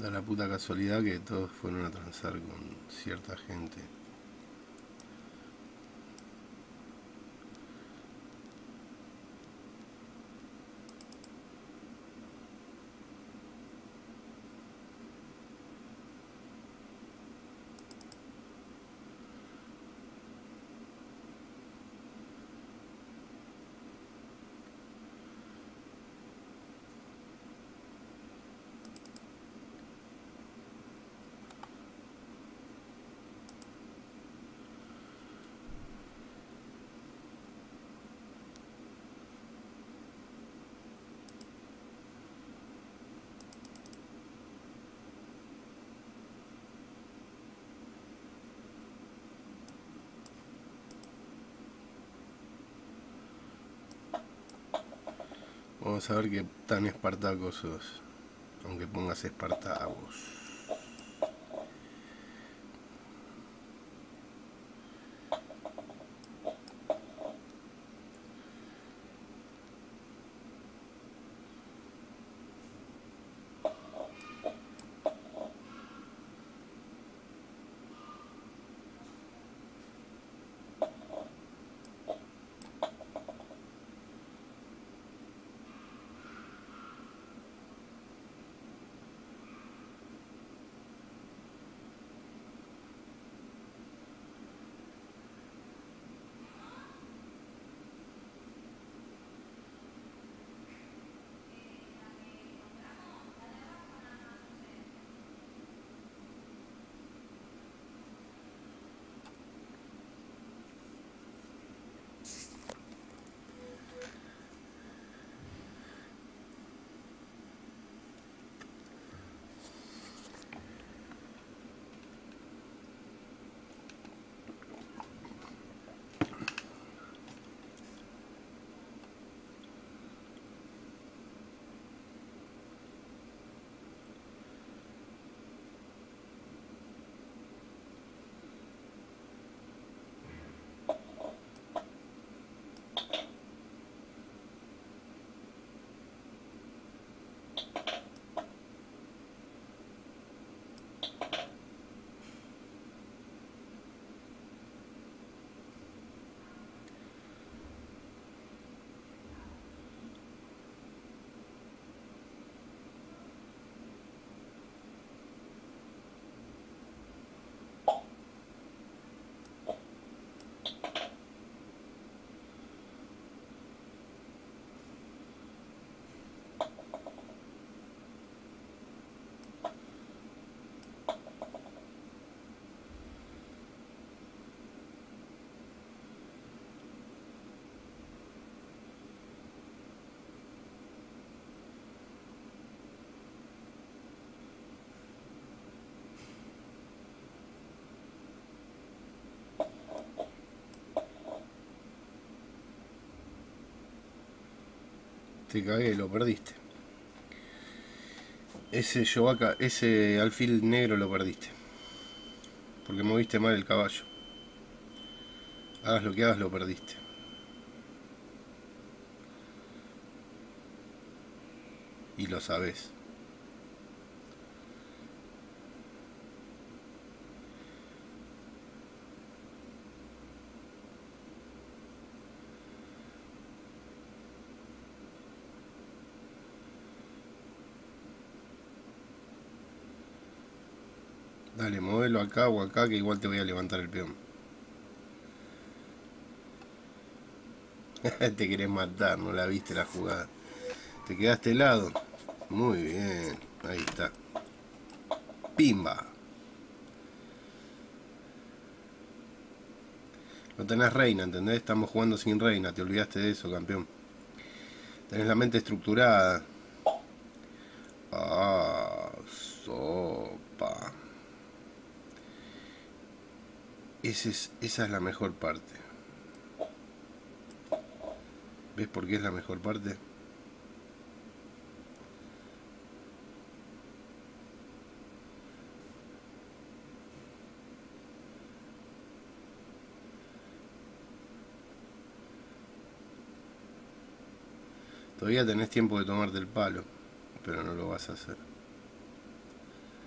Da la puta casualidad que todos fueron a transar con cierta gente. Vamos a ver qué tan espartaco sos, aunque pongas espartagos. Te cagué, lo perdiste. Ese Yovaca, ese alfil negro lo perdiste. Porque moviste mal el caballo. Hagas lo que hagas, lo perdiste. Y lo sabés. Dale, movelo acá o acá que igual te voy a levantar el peón. Te querés matar, no la viste la jugada. Te quedaste helado. Muy bien, ahí está. Pimba. No tenés reina, ¿entendés? Estamos jugando sin reina, te olvidaste de eso, campeón. Tenés la mente estructurada. Ah, sopa. Esa es la mejor parte. ¿Ves por qué es la mejor parte? Todavía tenés tiempo de tomarte el palo, pero no lo vas a hacer.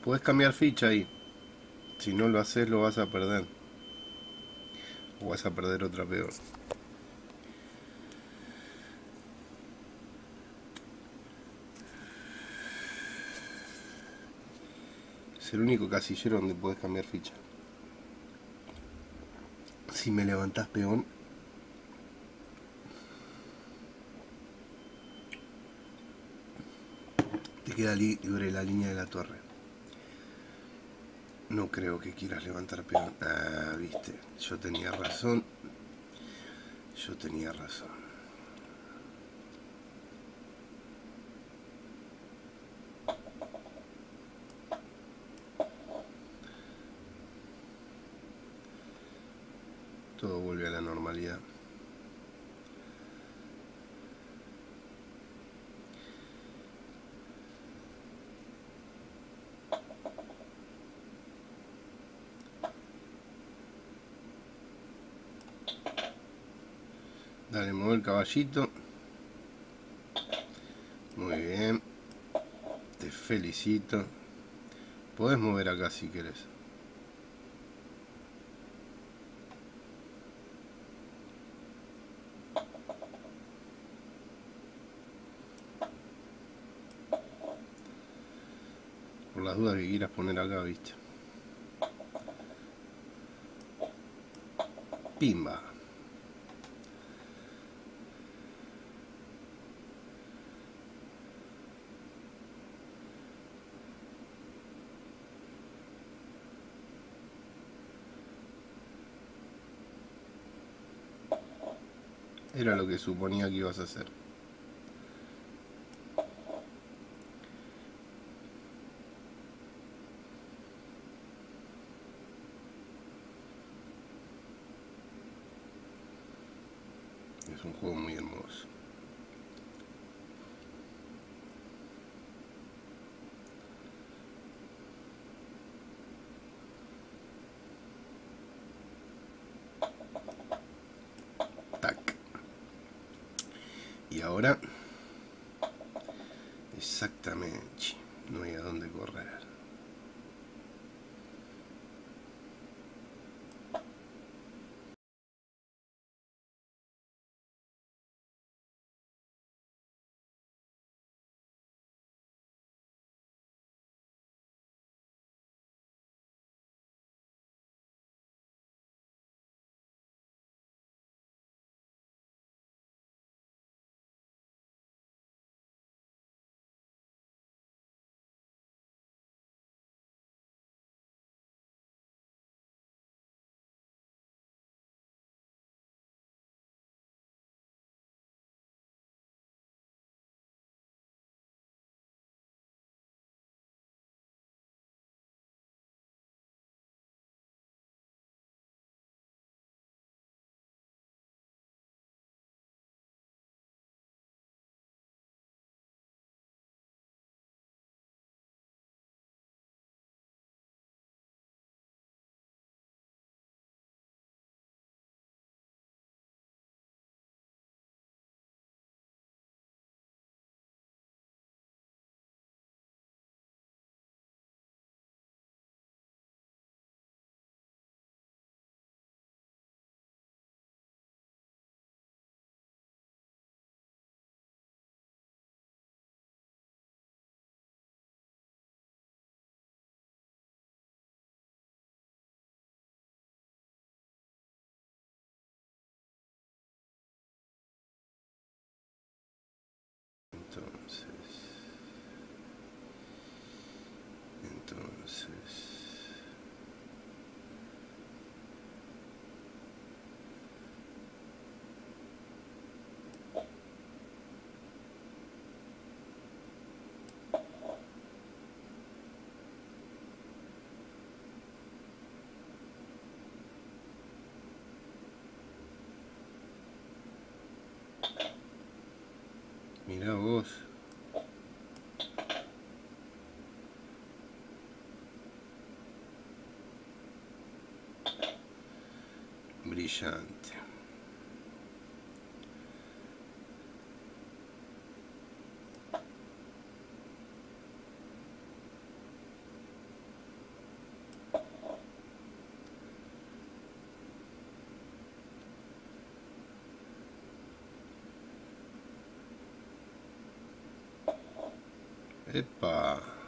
Podés cambiar ficha ahí. Si no lo haces lo vas a perder. O vas a perder otra peor. Es el único casillero donde podés cambiar ficha. Si me levantás peón, te queda libre la línea de la torre. No creo que quieras levantar peón. Ah, viste, yo tenía razón. Yo tenía razón. Todo vuelve a la normalidad. Dale, mueve el caballito. Muy bien. Te felicito. Podés mover acá si querés. Por las dudas que quieras poner acá, viste. Pimba. Era lo que suponía que ibas a hacer. Es un juego muy hermoso. Tac. Y ahora... Exactamente. No hay a dónde correr. Entonces... Mirá vos. Brillante. Epa.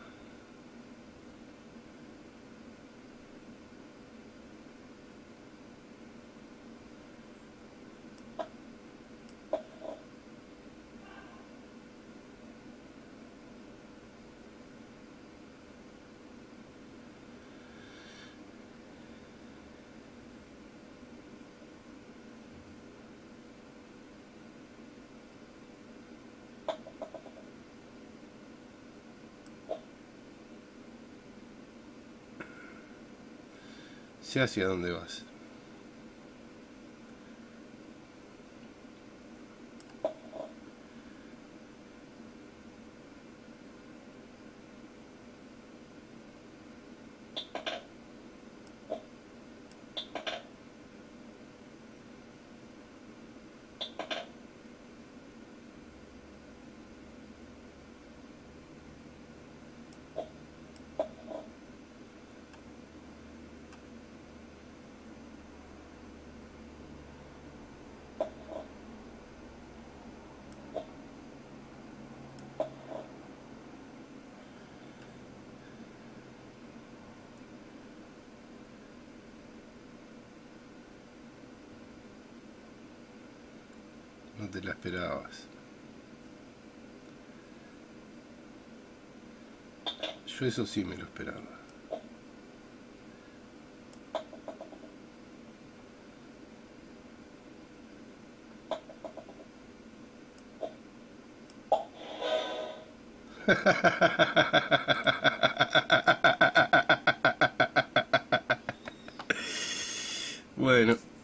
Sé hacia dónde vas. No te la esperabas. Yo eso sí me lo esperaba. Bueno.